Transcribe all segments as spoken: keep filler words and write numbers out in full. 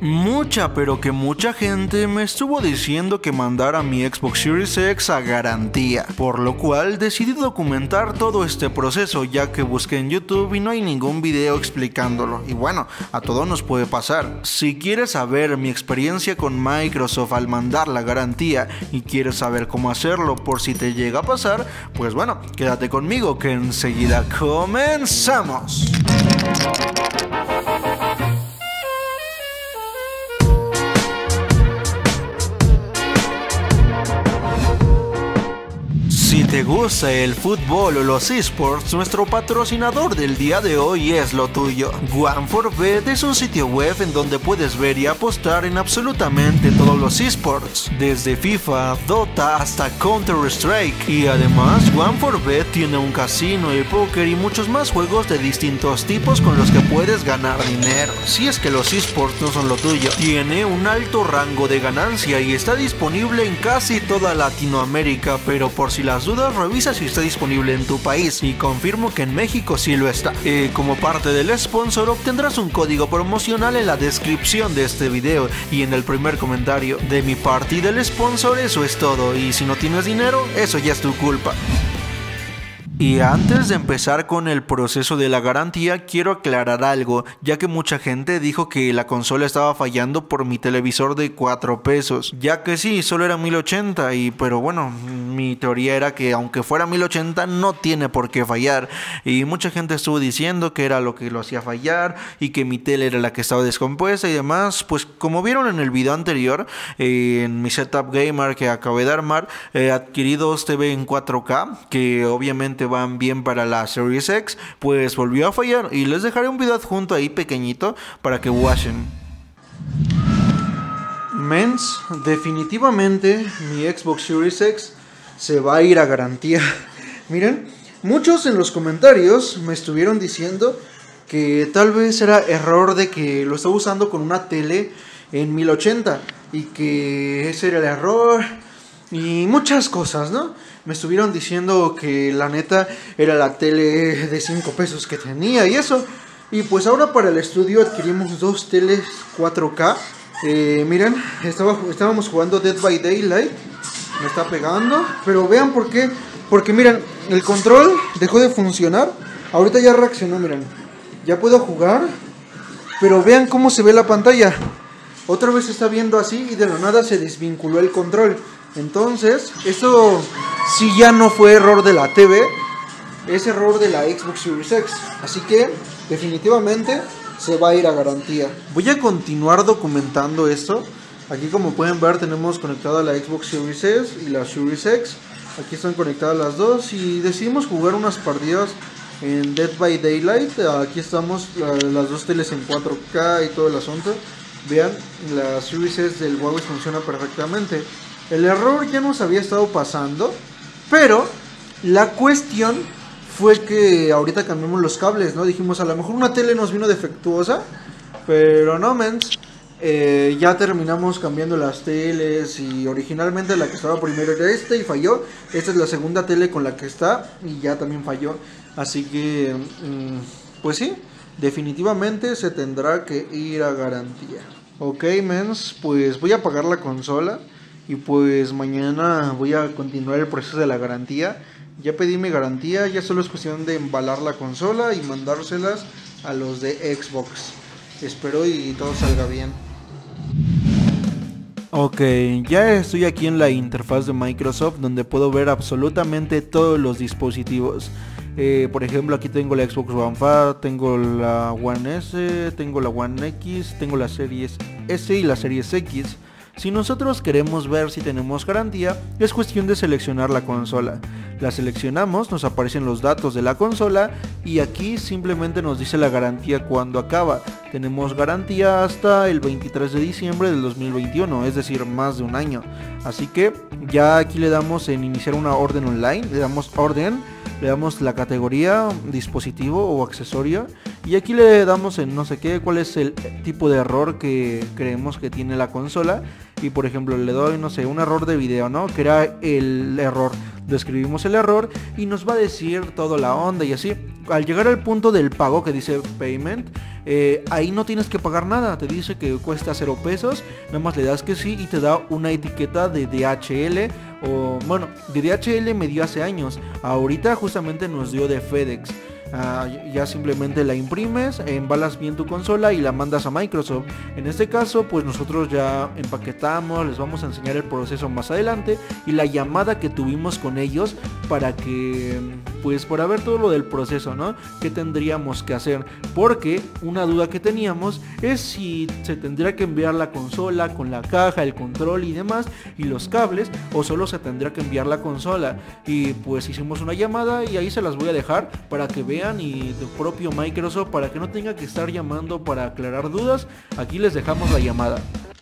Mucha, pero que mucha gente me estuvo diciendo que mandara mi Xbox Series X a garantía, por lo cual decidí documentar todo este proceso, ya que busqué en YouTube y no hay ningún video explicándolo. Y bueno, a todos nos puede pasar. Si quieres saber mi experiencia con Microsoft al mandar la garantía y quieres saber cómo hacerlo por si te llega a pasar, pues bueno, quédate conmigo que enseguida comenzamos. Si te gusta el fútbol o los esports, nuestro patrocinador del día de hoy es lo tuyo. one four bet es un sitio web en donde puedes ver y apostar en absolutamente todos los esports, desde FIFA, Dota hasta Counter-Strike. Y además, one four bet tiene un casino y póker y muchos más juegos de distintos tipos con los que puedes ganar dinero. Si es que los esports no son lo tuyo, tiene un alto rango de ganancia y está disponible en casi toda Latinoamérica, pero por si las dudas, revisa si está disponible en tu país y confirmo que en México sí lo está. Eh, como parte del sponsor obtendrás un código promocional en la descripción de este video y en el primer comentario. De mi parte y del sponsor eso es todo, y si no tienes dinero, eso ya es tu culpa. Y antes de empezar con el proceso de la garantía, quiero aclarar algo, ya que mucha gente dijo que la consola estaba fallando por mi televisor de cuatro pesos, ya que sí, solo era mil ochenta, y pero bueno, mi teoría era que aunque fuera mil ochenta no tiene por qué fallar, y mucha gente estuvo diciendo que era lo que lo hacía fallar, y que mi tele era la que estaba descompuesta y demás. Pues como vieron en el video anterior, eh, en mi setup gamer que acabé de armar, he adquirido dos T V en cuatro K, que obviamente van bien para la Series X, pues volvió a fallar y les dejaré un video adjunto ahí pequeñito para que watchen. Mens, definitivamente mi Xbox Series X se va a ir a garantía. Miren, muchos en los comentarios me estuvieron diciendo que tal vez era error de que lo estaba usando con una tele en mil ochenta y que ese era el error y muchas cosas, ¿no? Me estuvieron diciendo que la neta era la tele de cinco pesos que tenía y eso. Y pues ahora para el estudio adquirimos dos teles cuatro K. Eh, miren, estaba, estábamos jugando Dead by Daylight. Me está pegando. Pero vean por qué. Porque miren, el control dejó de funcionar. Ahorita ya reaccionó, miren. Ya puedo jugar. Pero vean cómo se ve la pantalla. Otra vez se está viendo así y de la nada se desvinculó el control. Entonces, esto sí ya no fue error de la T V, es error de la Xbox Series X. Así que, definitivamente, se va a ir a garantía. Voy a continuar documentando esto. Aquí, como pueden ver, tenemos conectada la Xbox Series S y la Series X. Aquí están conectadas las dos y decidimos jugar unas partidas en Dead by Daylight. Aquí estamos, la, las dos teles en cuatro K y todo el asunto. Vean, la Series S del Huawei funciona perfectamente. El error ya nos había estado pasando, pero la cuestión fue que ahorita cambiamos los cables, ¿no? Dijimos, a lo mejor una tele nos vino defectuosa, pero no, mens. Eh, ya terminamos cambiando las teles y originalmente la que estaba primero era esta y falló. Esta es la segunda tele con la que está y ya también falló. Así que, mmm, pues sí, definitivamente se tendrá que ir a garantía. Ok, mens, pues voy a apagar la consola. Y pues mañana voy a continuar el proceso de la garantía. Ya pedí mi garantía, ya solo es cuestión de embalar la consola y mandárselas a los de Xbox. Espero y todo salga bien. Ok, ya estoy aquí en la interfaz de Microsoft, donde puedo ver absolutamente todos los dispositivos. Eh, por ejemplo, aquí tengo la Xbox One Fat, tengo la One S, tengo la One X, tengo la Series S y la Series X. Si nosotros queremos ver si tenemos garantía, es cuestión de seleccionar la consola. La seleccionamos, nos aparecen los datos de la consola y aquí simplemente nos dice la garantía cuando acaba. Tenemos garantía hasta el veintitrés de diciembre del dos mil veintiuno, es decir, más de un año. Así que ya aquí le damos en iniciar una orden online, le damos orden le damos la categoría, dispositivo o accesorio, y aquí le damos en no sé qué, cuál es el tipo de error que creemos que tiene la consola. Y por ejemplo le doy, no sé, un error de video, ¿no? Que era el error. Describimos el error y nos va a decir toda la onda y así. Al llegar al punto del pago que dice payment, eh, ahí no tienes que pagar nada. Te dice que cuesta cero pesos, nada más le das que sí y te da una etiqueta de D H L. O bueno, de D H L me dio hace años, ahorita justamente nos dio de FedEx. Uh, ya simplemente la imprimes, embalas bien tu consola y la mandas a Microsoft. En este caso pues nosotros ya empaquetamos, les vamos a enseñar el proceso más adelante y la llamada que tuvimos con ellos para que pues para ver todo lo del proceso, ¿no? ¿Qué tendríamos que hacer? Porque una duda que teníamos es si se tendría que enviar la consola con la caja, el control y demás y los cables, o solo se tendría que enviar la consola. Y pues hicimos una llamada y ahí se las voy a dejar para que vean, y de propio Microsoft, para que no tenga que estar llamando para aclarar dudas. Aquí les dejamos la llamada.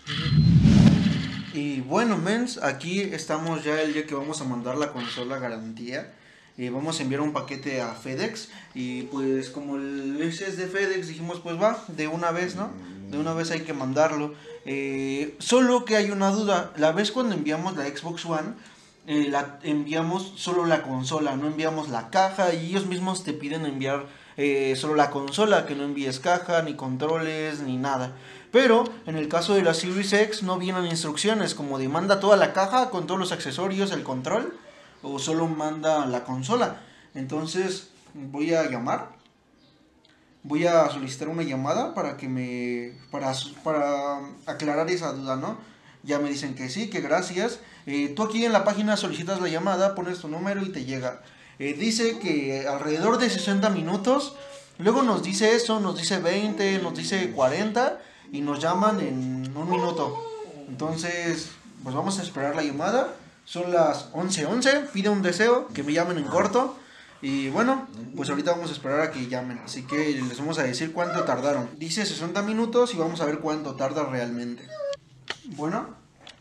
Y bueno, mens, aquí estamos ya el día que vamos a mandar la consola a garantía. Eh, vamos a enviar un paquete a FedEx. Y pues como el ese es de FedEx, dijimos pues va, de una vez, ¿no? De una vez hay que mandarlo. Eh, solo que hay una duda. La vez cuando enviamos la Xbox One, Eh, la enviamos solo la consola, no enviamos la caja, y ellos mismos te piden enviar eh, solo la consola, que no envíes caja, ni controles, ni nada. Pero en el caso de la Series X no vienen instrucciones como de manda toda la caja con todos los accesorios, el control, o solo manda la consola. Entonces voy a llamar, voy a solicitar una llamada para que me para, para aclarar esa duda, ¿no? Ya me dicen que sí, que gracias. Eh, tú aquí en la página solicitas la llamada, pones tu número y te llega. Eh, dice que alrededor de sesenta minutos. Luego nos dice eso, nos dice veinte, nos dice cuarenta y nos llaman en un minuto. Entonces, pues vamos a esperar la llamada. Son las once once, pide un deseo, que me llamen en corto. Y bueno, pues ahorita vamos a esperar a que llamen. Así que les vamos a decir cuánto tardaron. Dice sesenta minutos y vamos a ver cuánto tarda realmente. Bueno.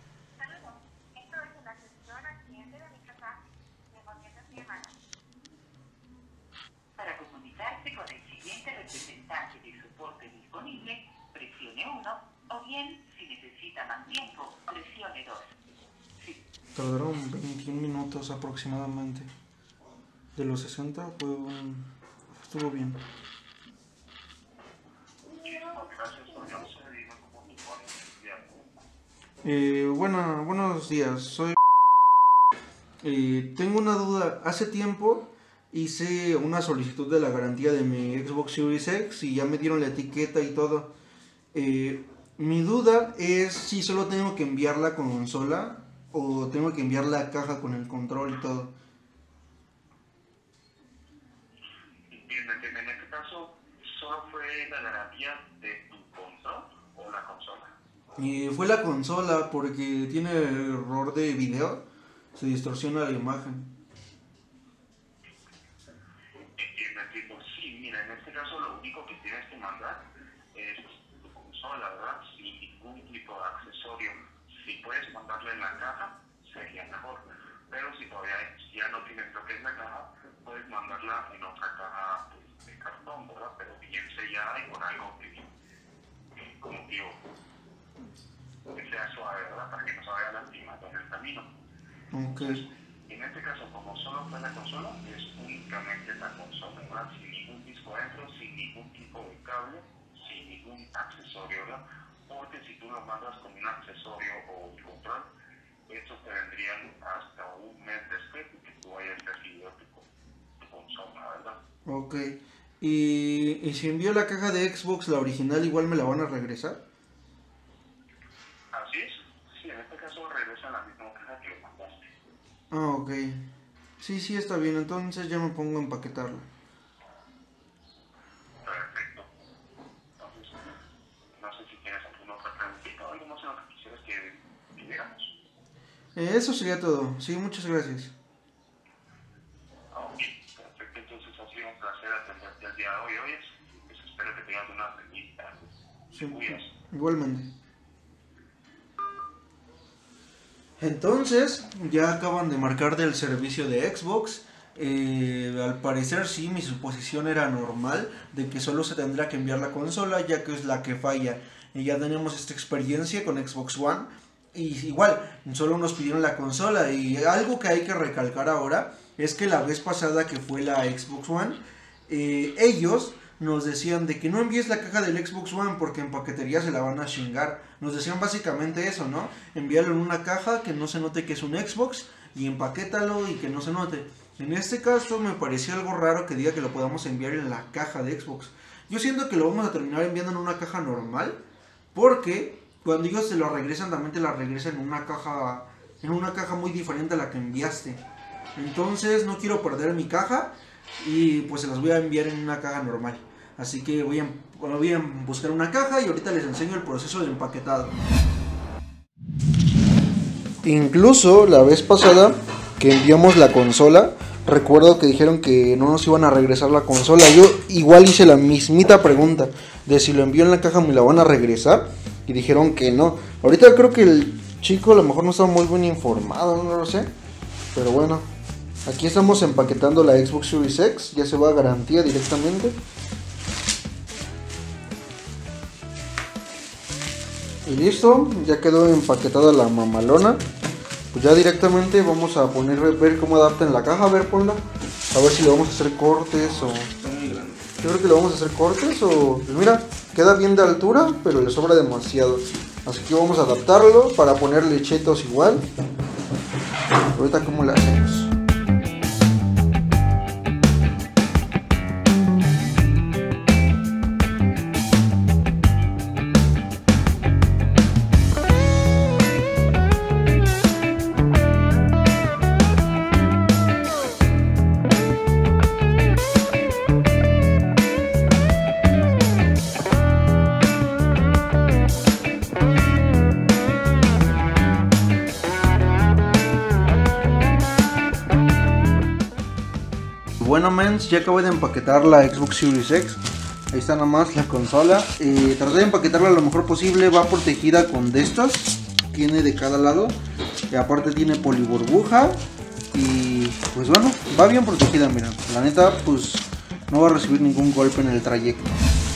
Para comunicarse con el siguiente representante de soporte disponible, presione uno, o bien, si necesita más tiempo, presione dos. Sí. Tardaron veintiún minutos aproximadamente. De los sesenta fue un... estuvo bien. Eh, bueno, buenos días, soy... Eh, tengo una duda. Hace tiempo hice una solicitud de la garantía de mi Xbox Series X y ya me dieron la etiqueta y todo. Eh, mi duda es si solo tengo que enviar la consola o tengo que enviar la caja con el control y todo. Entiendo, entiendo. En este caso, ¿solo fue la garantía de tu control o la consola? Y fue la consola porque tiene error de video, se distorsiona la imagen. Entiendo, entiendo. Sí, mira, en este caso lo único que tienes que mandar es tu consola, ¿verdad? Sin ningún tipo de accesorio. Si puedes mandarla en la caja, sería mejor. Pero si todavía ya no tienes lo que es la caja, puedes mandarla en otra caja pues, de cartón, ¿verdad? Pero bien sellada y con algo que, que como digo, que sea suave, ¿verdad? Para que no se vaya lastimando en el camino. Ok. En este caso, como solo fue la consola, es únicamente la consola, ¿verdad? Sin ningún disco dentro, sin ningún tipo de cable, sin ningún accesorio, ¿verdad? Porque si tú lo mandas con un accesorio o un control, estos te vendrían hasta un mes después de que tú hayas recibido tu, tu consola, ¿verdad? Ok. ¿Y, ¿Y si envío la caja de Xbox, la original, igual me la van a regresar? Así es. Sí, en este caso regresa la misma caja que lo mandaste. Ah, ok. Sí, sí, está bien. Entonces ya me pongo a empaquetarla. Perfecto. Entonces, no sé si tienes alguna otra preguntita o algo más en lo que quisieras que, que llegamos. Eh, eso sería todo. Sí, muchas gracias. Ok, perfecto. Entonces ha sido un placer atenderte el día de hoy. Hoy es, pues espero que tengas una feliz tarde. Sí, Cuidas. igualmente. Entonces, ya acaban de marcar del servicio de Xbox. Eh, al parecer sí, mi suposición era normal, de que solo se tendrá que enviar la consola, ya que es la que falla. Y ya tenemos esta experiencia con Xbox One. Y igual, solo nos pidieron la consola. Y algo que hay que recalcar ahora es que la vez pasada que fue la Xbox One, eh, ellos nos decían de que no envíes la caja del Xbox One porque en paquetería se la van a chingar. Nos decían básicamente eso, ¿no? Envíalo en una caja que no se note que es un Xbox y empaquétalo y que no se note. En este caso me pareció algo raro que diga que lo podamos enviar en la caja de Xbox. Yo siento que lo vamos a terminar enviando en una caja normal, porque cuando ellos se lo regresan, también te la regresan en una caja, en una caja muy diferente a la que enviaste. Entonces no quiero perder mi caja y pues se las voy a enviar en una caja normal. Así que voy a, voy a buscar una caja y ahorita les enseño el proceso de empaquetado. Incluso la vez pasada que enviamos la consola, recuerdo que dijeron que no nos iban a regresar la consola. Yo igual hice la mismita pregunta de si lo envío en la caja me la van a regresar, y dijeron que no. Ahorita creo que el chico a lo mejor no está muy bien informado, no lo sé, pero bueno, aquí estamos empaquetando la Xbox Series X. Ya se va a garantía directamente. Y listo, ya quedó empaquetada la mamalona. Pues ya directamente vamos a poner, ver cómo adapta en la caja. A ver, ponla. A ver si le vamos a hacer cortes o... Yo creo que le vamos a hacer cortes o... Pues mira, queda bien de altura, pero le sobra demasiado. Así que vamos a adaptarlo para ponerle chetos igual. Ahorita cómo le hacemos. Bueno, mens, ya acabo de empaquetar la Xbox Series X. Ahí está nomás la consola. eh, Traté de empaquetarla lo mejor posible. Va protegida con de estas. Tiene de cada lado. Y aparte tiene poliburbuja. Y pues bueno, va bien protegida, miren. La neta, pues no va a recibir ningún golpe en el trayecto.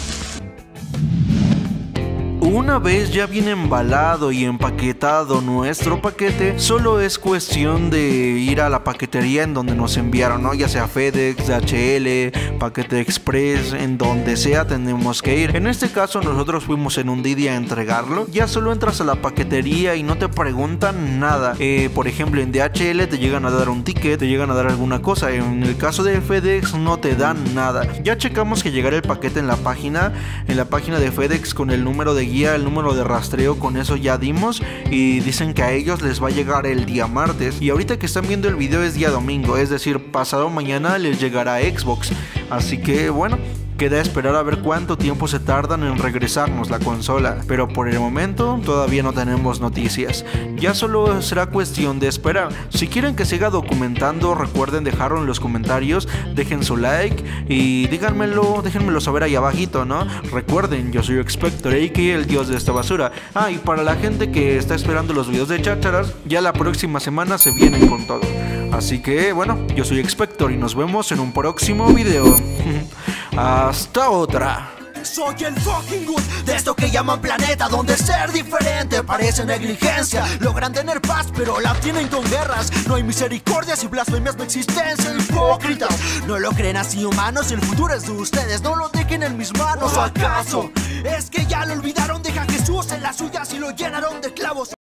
Una vez ya bien embalado y empaquetado nuestro paquete, solo es cuestión de ir a la paquetería en donde nos enviaron, ¿no? Ya sea FedEx, D H L, Paquete Express, en donde sea tenemos que ir. En este caso nosotros fuimos en un Didi a entregarlo. Ya solo entras a la paquetería y no te preguntan nada. Eh, por ejemplo, en D H L te llegan a dar un ticket, te llegan a dar alguna cosa. En el caso de FedEx no te dan nada. Ya checamos que llegara el paquete en la página, en la página de FedEx con el número de guía, el número de rastreo, con eso ya dimos, y dicen que a ellos les va a llegar el día martes, y ahorita que están viendo el video es día domingo, es decir, pasado mañana les llegará Xbox. Así que bueno, queda esperar a ver cuánto tiempo se tardan en regresarnos la consola, pero por el momento todavía no tenemos noticias. Ya solo será cuestión de esperar. Si quieren que siga documentando, recuerden dejarlo en los comentarios, dejen su like y díganmelo, déjenmelo saber ahí abajito, ¿no? Recuerden, yo soy Expector, a k a el dios de esta basura. Ah, y para la gente que está esperando los videos de chácharas, ya la próxima semana se vienen con todo. Así que bueno, yo soy Expector y nos vemos en un próximo video. Hasta otra. Soy el fucking good de esto que llaman planeta, donde ser diferente parece negligencia. Logran tener paz pero la tienen con guerras. No hay misericordias y blasfemias de existencia. Hipócritas, no lo creen así, humanos. El futuro es de ustedes, no lo dejen en mis manos. ¿O acaso es que ya lo olvidaron? Deja a Jesús en las suyas y lo llenaron de clavos.